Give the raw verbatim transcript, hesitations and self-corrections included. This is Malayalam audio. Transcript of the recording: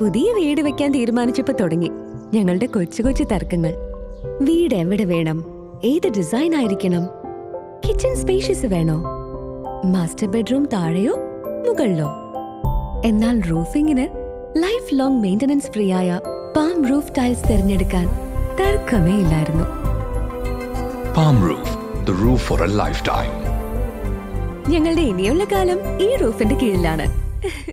പുതിയ വീട് വെക്കാൻ തീരുമാനിച്ചപ്പോ തുടങ്ങി ഞങ്ങളുടെ കൊച്ചു കൊച്ചു തർക്കങ്ങൾ. വീട് എവിടെ വേണം, ഏത് ഡിസൈൻ ആയിരിക്കണം, കിച്ചൺ സ്പേഷ്യസ് വേണോ, മാസ്റ്റർ ബെഡ്റൂം താഴെയോ മുകളിലോ. എന്നാൽ റൂഫിംഗിന് ലൈഫ് ലോങ് മെയിന്റനൻസ് ഫ്രീ ആയ പാം റൂഫ് ടൈൽസ് തിരഞ്ഞെടുക്കാൻ തർക്കമേ ഇല്ലായിരുന്നു. Palm Roof, the roof for a lifetime. ഞങ്ങളുടെ ഇനിയുള്ള കാലം ഈ റൂഫിന്റെ കീഴിലാണ്.